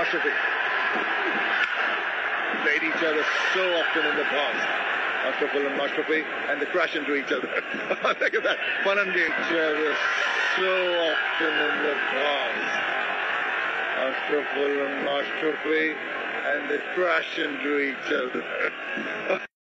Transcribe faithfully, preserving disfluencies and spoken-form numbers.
Mashrafi. Played each other so often in the past. Ashraful and Mashrafi, and they crash into each other. Look at that. Fun and game. Each other so often in the past. Ashraful and Mashrafi, and they crash into each other.